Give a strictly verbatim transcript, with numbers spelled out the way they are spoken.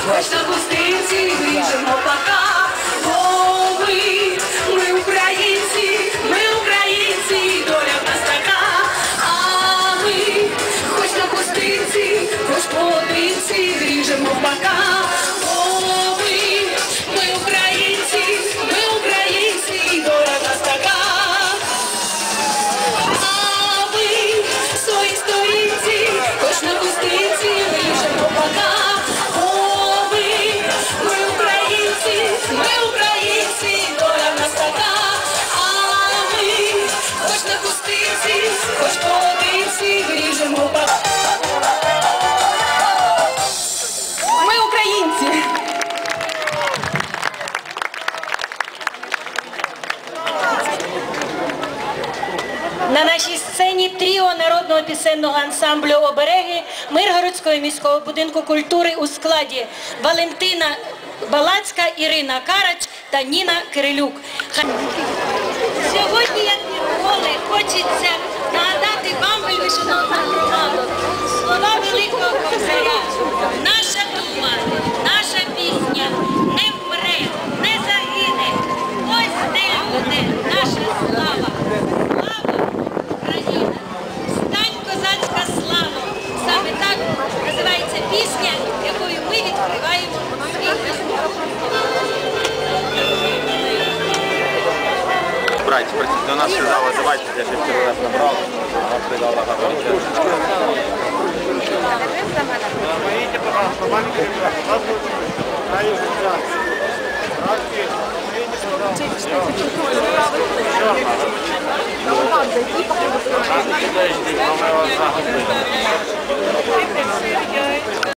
хоч на гостинці ріжемо пока. О, ми, ми українці, ми українці, доля в нас така. А ми, хоч на гостинці, хоч поодинці, ріжемо пока. О, ми, ми українці, ми українці, доля в нас така. А ми, свої сторінці, хоч на гостинці, ріжемо пока. Ми українці, доля в нас така, а ми, хоч на хустинці, хоч поодинці, ріжемо пока. Ми українці. На нашій сцені тріо народного пісенного ансамблю «Обереги» Миргородського міського будинку культури у складі Валентина Балацька, Ірина Карач та Ніна Кирилюк. Сьогодні, як ніколи, хочеться нагадати вам, шановна громада, слова великого кобзаря. Наша дума, наша пісня не вмре, не загине. Ось де люди, наша слава. Слава Україна! Стань, козацька слава! Саме так називається пісня, якою ми відкриваємо свій. Братья, до нас сказала, давайте, я же первый раз набрал, она сказала, готовить. Помогите, пожалуйста, маленький ребят, у нас будет